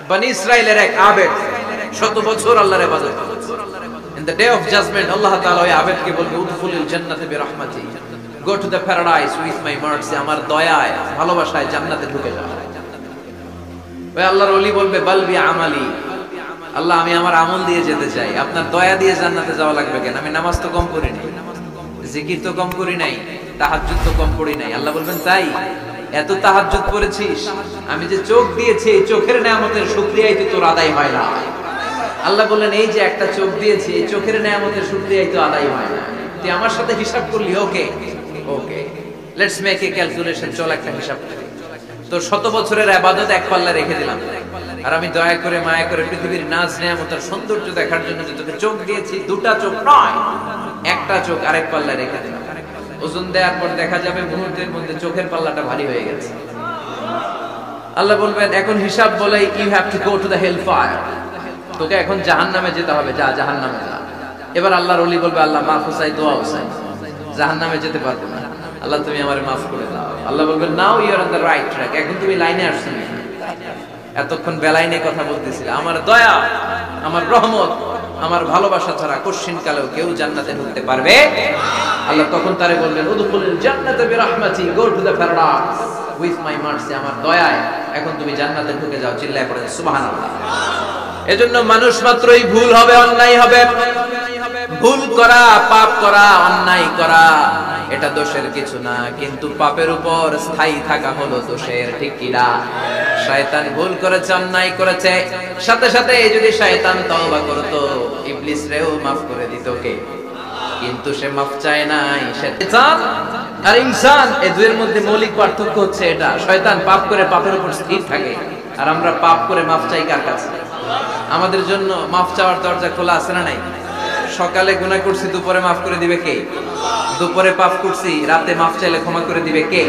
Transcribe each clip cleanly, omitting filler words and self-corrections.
বনি ইসরাইলের এক আবেদ 100 বছর আল্লাহর ইবাদত করে। In the day of judgment, Allah Ta'ala ওই আবেদকে বলবে উদখুলিল জান্নাতে বিরহমাতি, go to the paradise with my mercy, আমার দয়ায় ভালোবাসায় জান্নাতে ঢুকে যাও। ওই আল্লাহর ওলি বলবে বাল বি আমালি, আল্লাহ আমি আমার আমল দিয়ে যেতে চাই, আপনার দয়া দিয়ে জান্নাতে যাওয়া লাগবে কেন? আমি নামাজ তো কম পড়ি নাই, জিকির তো কম করি নাই, তাহাজ্জুদ তো কম পড়ি নাই। আল্লাহ বলবেন তাই এত তাহাজ্জুদ পড়েছিস, আমি যে চোখ দিয়েছি এই চোখের নেয়ামতের শুকরিয়াই তো তোর আদায় হয় না। আল্লাহ বললেন এই যে একটা চোখ দিয়েছি এই চোখের নেয়ামতের শুকরিয়াই তো আদায় হয় না, তুই আমার সাথে হিসাব করলি। Okay okay, let's make a calculation, চল একটা হিসাব করি। তোর 100 বছরের ইবাদত এক পাল্লা রেখে দিলাম, আর আমি দয়া করে মায়া করে পৃথিবীর নাজ নেয়ামতের সৌন্দর্য দেখার জন্য যে তোকে চোখ দিয়েছি, দুটা চোখ নয় একটা চোখ আরেক পাল্লা রেখে দিলাম। ওজন দেওয়ার পর দেখা যাবে মুহূর্তের মধ্যে চোখের পাল্লাটা ভারী হয়ে গেছে। আল্লাহ বলবেন এখন হিসাব বলে you have to go to the hell fire, তোকে এখন জাহান্নামে যেতে হবে, যা জাহান্নামে যা। এবার আল্লাহর ওলি বলবে আল্লাহ মাফ চাই, দোয়া চাই, জাহান্নামে যেতে পারবো না, আল্লাহ তুমি আমারে মাফ করে দাও। আল্লাহ বলবেন now you are on the right track, এখন তুমি লাইনে আসছো, এতক্ষণ বেলাইনে কথা বলতেছিলে। আমার দয়া আমার রহমত আমার ভালোবাসা ছাড়া কোশ্চিন কালেও কেউ জান্নাতে ঢুকতে পারবে। আল্লাহ তখন তারে বললেন উদখুলিল জান্নাতা বিরহমাতি, go to the paradise with my mercy, আমার দয়ায় এখন তুমি জান্নাতে ঢুকে যাও। চিল্লায় পড়েন সুবহানাল্লাহ। এজন্য মানুষ মাত্রই ভুল হবে, অন্যায় হবে। ভুল করা, পাপ করা, অন্যায় করা এটা দোষের কিছু না, কিন্তু পাপের উপর স্থায়ী থাকা হলো দোষের, ঠিক কি না? শয়তান ভুল করেছে, অন্যায় করেছে, সাথে সাথে যদি শয়তান তওবা করতো ইবলিস রেও মাফ করে দিত কে? কিন্তু সে মাফ চায় নাই। শয়তান আর ইনসান এই দুইয়ের মধ্যে মৌলিক পার্থক্য হচ্ছে এটা, শয়তান পাপ করে পাপের উপর স্থির থাকে, আর আমরা পাপ করে মাফ চাই কার কাছে? আমাদের জন্য মাফ চাওয়ার দরজা খোলা আছে না নাই? সকালে গুনাহ করছি, দুপুরে মাফ করে দিবে কে? দুপুরে পাপ করছি, রাতে মাফ চাইলে ক্ষমা করে দিবে কে?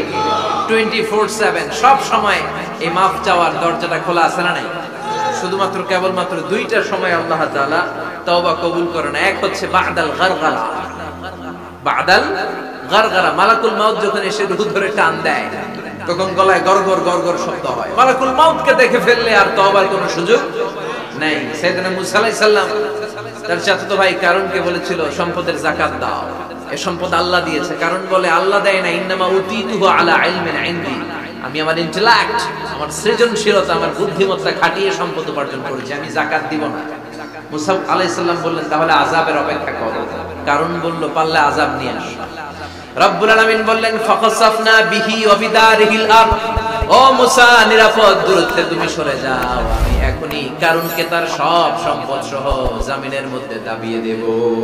24/7 সব সময় এই মাফ চাওয়ার দরজাটা খোলা আছে না নাই? শুধুমাত্র কেবলমাত্র দুইটা সময় আল্লাহ তাআলা তওবা কবুল করে না। এক হচ্ছে বাদাল গারগারা, বাদাল গারগারা, মালাকুল মাউত যখন এসে রূহ ধরে টান দেয় তখন গলায় গরগর গরগর শব্দ হয়। মালাকুল মাউতকে দেখে ফেললে আর তওবার কোনো সুযোগ নাই। সাইয়েদনা মুসা আলাইহিস সালাম তার চাচাতো ভাই কারণকে বলেছিল সম্পদের যাকাত দাও, এই সম্পদ আল্লাহ দিয়েছে। কারণ বলে আল্লাহ দেয় না, ইন্নামা উতিতুহু আলা ইলমিন ইনদি, আমি আমার ইন্টেলেক্ট, আমার সৃজনশীলতা, আমার বুদ্ধিমত্তা খাটিয়ে সম্পদ উপার্জন করেছি, আমি যাকাত দিব না। মুসা আলাইহিস সালাম বললেন তাহলে আযাবের অপেক্ষা করো। কারণ বলল পারলে আযাব নিয়ে আসো। রব্বুল আলামিন বললেন ফাখাসাফনা বিহি ওয়া বিদারিহিল আরদ, ও মুসা নিরাপদ দূরত্বে তুমি সরে যাও, আমি এখনি কারণকে তার সব সম্পদ সহ জমিনের মধ্যে দাবিয়ে দেব।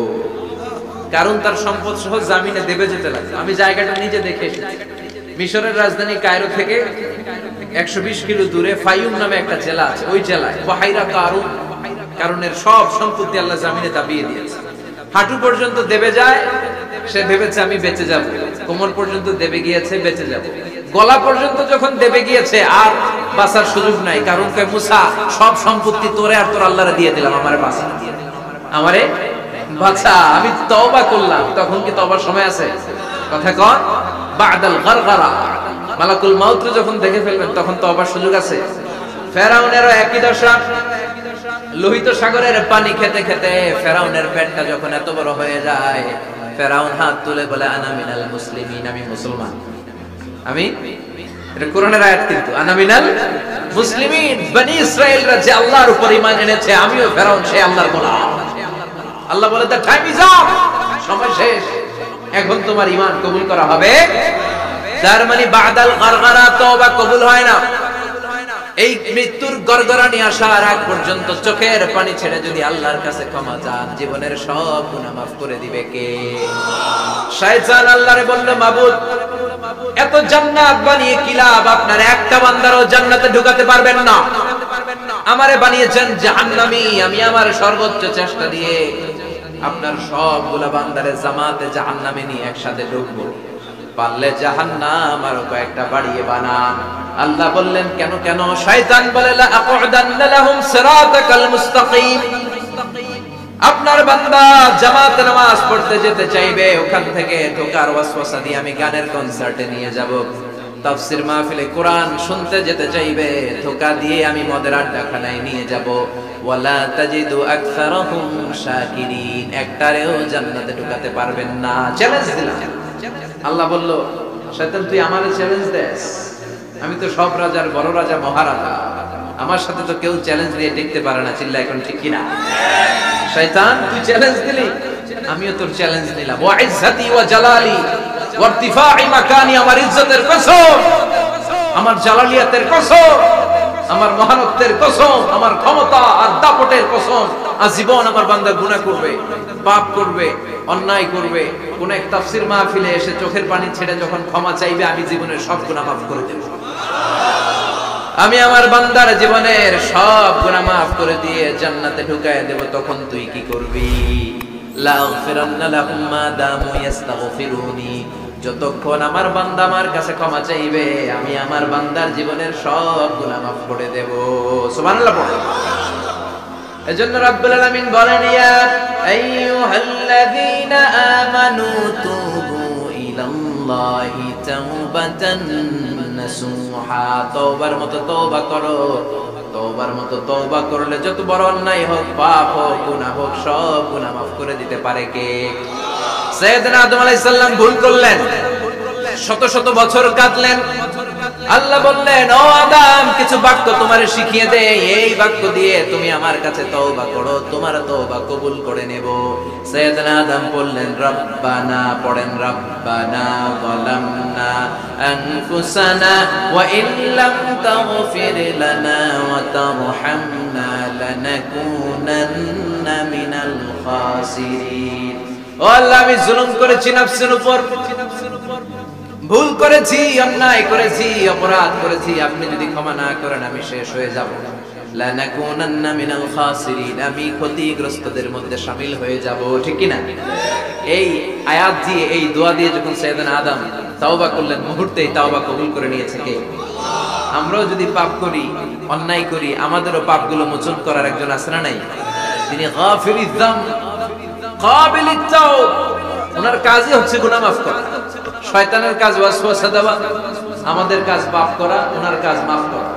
কারণ তার সম্পদ সহ জমিনে দেবে যেতে লাগবে। আমি জায়গাটা নিজে দেখে এসেছি। মিশরের রাজধানী কায়রো থেকে 120 কিলো দূরে ফায়ুম নামে একটা জেলা আছে, ওই জেলায় বাহিরা কারণ, কারণের সব সম্পত্তি আল্লাহ জমিনে দাবিয়ে দিয়েছে। হাঁটু পর্যন্ত দেবে যায়, সে ভেবেছে আমি বেঁচে যাব, কোমর পর্যন্ত দেবে গিয়েছে বেঁচে যাব, গলা পর্যন্ত যখন দেবে গিয়েছে আর বাঁচার সুযোগ নাই। কারণ কয় মুসা সব সম্পত্তি তোরে আর তোর আল্লাহরে দিয়ে দিলাম, আমারে বাঁচা, আমারে বাঁচা, আমি তওবা করলাম। তখন কি তওবার সময় আছে? কথা কন, বাদাল গারগারা, মালাকুল মাউত যখন দেখে ফেলবেন তখন তওবার সুযোগ আছে। ফেরাউনেরও একই দশা। লোহিত সাগরের পানি খেতে খেতে ফেরাউনের পেটটা যখন এত বড় হয়ে যায়, ফেরাউন হাত তুলে বলে আনা মিনাল মুসলিমিন, আমি মুসলমান। আমি, এটা কোরআনের আয়াত কিন্তু, আনা মিনাল মুসলিমিন, বনি ইসরাইলরা যে আল্লাহর উপর ঈমান এনেছে, আমিও ফেরাউন সেই আল্লাহর গোলাম। আল্লাহ বলে দ্য টাইম ইজ আপ, সময় শেষ, এখন তোমার ঈমান কবুল করা হবে। তার মানে বাদাল গারগারা তওবা কবুল হয় না। এই মৃত্যুর গড়গড়ানি আসার আগ পর্যন্ত চোখের পানি ছেড়ে যদি আল্লাহর কাছে ক্ষমা চান, জীবনের সব গুনাহ মাফ করে দিবে কে? শয়তান আল্লাহরে বলল মাবুদ এত জান্নাত বানিয়ে কি লাভ, আপনার একটা বান্দারও জান্নাতে ঢুকাতে পারবেন না, আমারে বানিয়েছেন জাহান্নামী, আমি আমার সর্বোচ্চ চেষ্টা দিয়ে আপনার সবগুলা বান্দারে জামাতে জাহান্নামে নিয়ে একসাথে ঢুকবো, পারলে জাহান্নাম আরো কয়েকটা বাড়িয়ে বানান। আল্লাহ বললেন কেন কেন? শয়তান বলে লা আকুদান্না লাহুম সিরাতাকাল মুস্তাকিম, আপনার বান্দা জামাতে নামাজ পড়তে যেতে চাইবে, ওখান থেকে ঢোকার ওয়াসওয়াসা দিয়ে আমি গানের কনসার্টে নিয়ে যাব, তাফসীর মাহফিলে কোরআন শুনতে যেতে চাইবে, ধোঁকা দিয়ে আমি মদের আড্ডাখানায় নিয়ে যাব। ওয়ালা তাজিদু আকসারাহুম শাকিরিন, একটারেও জান্নাতে ঢুকাতে পারবেন না। চ্যালেঞ্জ দিলাম। আল্লাহ বলল, শয়তান তুই আমারে চ্যালেঞ্জ দেস? আমি তো সব রাজার বড় রাজা, মহারাজা, আমার সাথে তো কেউ চ্যালেঞ্জ দিয়ে টিকতে পারে না। চিল্লা এখন ঠিক কিনা? শয়তান তুই চ্যালেঞ্জ দিলি, আমিও তোর চ্যালেঞ্জ নিলাম। ওয়া ইজ্জতি ওয়া জালালি ওয়া ইরতিফা'i মাকানি, আমার ইজ্জতের কসম, আমার জালালিয়াতের কসম, আমার মহানত্বের কসম, আমার ক্ষমতা আর দাপটের কসম, আজীবন আমার বান্দা গুনাহ করবে, পাপ করবে, অন্যায় করবে, কোন এক তাফসীর মাহফিলে এসে চোখের পানি ছেড়ে যখন ক্ষমা চাইবে, আমি জীবনের সব গুনাহ মাফ করে দেব। আমি আমার বান্দার জীবনের সব গুনাহ মাফ করে দিয়ে জান্নাতে ঢুকায় দেব। তখন তুই কি করবি? লাগফিরান্না লাহুম মা দামু ইস্তাগফিরুনি, যতক্ষণ আমার বান্দা আমার কাছে ক্ষমা চাইবে, আমি আমার বান্দার জীবনের সব গুনাহ মাফ করে দেব। সুবহানাল্লাহ পড়ো। এজন্য রাব্বুল আলামিন বলেন, ইয়া আইয়ুহাল্লাযীনা আমানু তুবু ইলাল্লাহি তাওবাতান নাসুহা, তওবার মতো তওবা করো। তওবার মতো তওবা করলে যত বড় অন্যায় হোক, পাপ হোক, গুনাহ হোক, সব গুনাহ মাফ করে দিতে পারে কে? সাইয়েদনা আদম আলাইহিস সালাম ভুল করলেন, শত শত বছর কাটলেন। আল্লাহ বললেন, ও আদম, কিছু বাক্য তোমারে শিখিয়ে দেই, এই বাক্য দিয়ে তুমি আমার কাছে তওবা করো, তোমার তওবা কবুল করে নেব। সাইয়েদনা আদম বললেন, রব্বানা, পড়েন, রব্বানা যালামনা আনফুসানা ওয়া ইল্লাম তাগফির লানা ওয়া তারহামনা লানাকুনান্না মিনাল খাসিরিন। ও আল্লাহ, আমি জুলুম করেছি নফসের উপর, ভুল করেছি, অন্যায় করেছি, অপরাধ করেছি, আপনি যদি ক্ষমা না করেন আমি শেষ হয়ে যাব। লানাকুনান্না মিনাল খাসিরিন, আমি ক্ষতিগ্রস্তদের মধ্যে শামিল হয়ে যাব। ঠিক কি না? এই আয়াত দিয়ে, এই দোয়া দিয়ে যখন সাইয়েদনা আদম তাওবা করলেন, মুহূর্তেই তাওবা কবুল করে নিয়েছে কে? আমরাও যদি পাপ করি, অন্যায় করি, আমাদেরও পাপগুলো মোচন করার একজন আছে না নাই? তিনি গাফিরিয যাম কাবিলিত তাওব, ওনার কাজই হচ্ছে গুনাহ মাফ করা। শয়তানের কাজ ওয়াসওয়াসা দেওয়া, আমাদের কাজ পাপ করা, ওনার কাজ মাফ করা।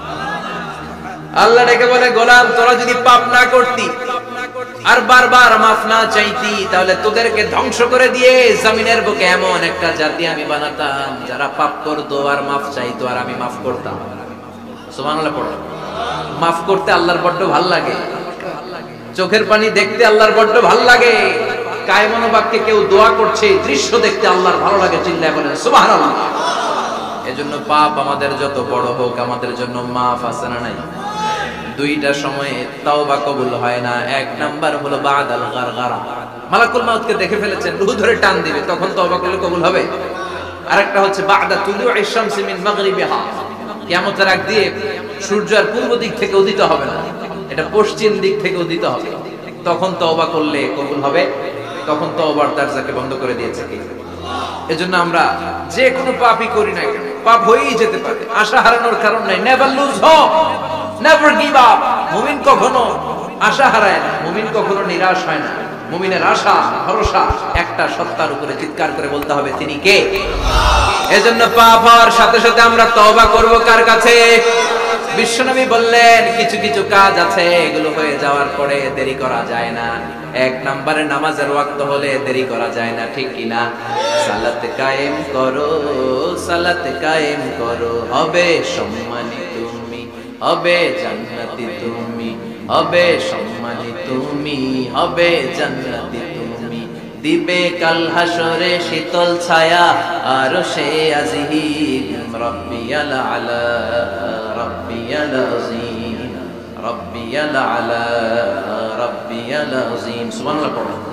আল্লাহ ডেকে বলে, গোলাম, তোরা যদি পাপ না করতি আর বারবার মাফ না চাইতি, তাহলে তোদেরকে ধ্বংস করে দিয়ে জমিনের বুকে এমন একটা জাতি আমি বানাতাম যারা পাপ করতো আর মাফ চাইতো, আর আমি মাফ করতাম। সুবহানাল্লাহ পড়ো। মাফ করতে আল্লাহর বড্ড ভাল লাগে, চোখের পানি দেখতে আল্লাহর বড্ড ভাল লাগে, কায়মন বাক্যে কেউ দোয়া করছে, দৃশ্য দেখতে আল্লাহর ভালো লাগে। চিল্লায় বলেন সুবহানাল্লাহ। এজন্য পাপ আমাদের যত বড় হোক, আমাদের জন্য মাফ আছে না নাই? দুইটা সময়ে তাওবা কবুল হয় না। এক নাম্বার হলো বাদাল গারগারা, মালাকুল মাউতকে দেখে ফেলেছেন, রূহ ধরে টান দিবে, তখন তাওবা করলে কবুল হবে। আরেকটা হচ্ছে বাদা তুলুইশ শামসি মিন মাগরিবিহা, কিয়ামতের আগ দিয়ে সূর্য আর পূর্ব দিক থেকে উদিত হবে না, এটা পশ্চিম দিক থেকে উদিত হবে, তখন তওবা করলে কবুল হবে। তখন তওবার দরজাকে বন্ধ করে দিয়েছে কে? এজন্য আমরা যে কোনো পাপই করি না কেন, পাপ হয়েই যেতে পারে, আশা হারানোর কারণ নাই। Never lose hope, never give up. মুমিন কখনো আশা হারায় না, মুমিন কখনো নিরাশ হয় না। মুমিনের আশা, ভরসা একটা সত্তার উপরে। চিৎকার করে বলতে হবে, তিনি কে? এজন্য পাপ হওয়ার সাথে সাথে আমরা তওবা করব কার কাছে? বিশ্বনবী বললেন, কিছু কিছু কাজ আছে, এগুলো হয়ে যাওয়ার পরে দেরি করা যায় না। এক নম্বরে নামাজের ওয়াক্ত হলে দেরি করা যায় না। ঠিক কিনা? সালাত কায়েম করো, সালাত কায়েম করো, হবে সম্মানী তুমি, হবে জান্নাতি তুমি, হবে সম্মানী তুমি, হবে জান্নাতি তুমি। দিবে কাল হাসরে শীতল ছায়া আরশে আজিম, রব্বিয়াল আলা, রব্বিয়াল আযীম, রব্বিয়াল আলা, রব্বিয়াল আযীম। সুবহানাল্লাহ পড়ো।